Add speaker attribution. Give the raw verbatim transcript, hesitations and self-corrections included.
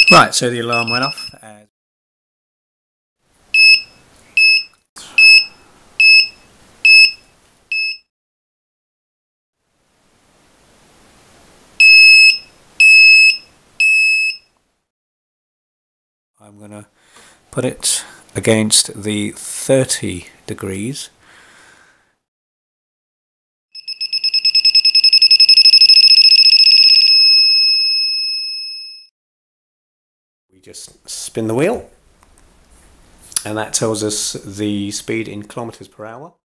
Speaker 1: Right, so the alarm went off. Uh, I'm going to put it against the thirty degrees. We just spin the wheel, and that tells us the speed in kilometers per hour.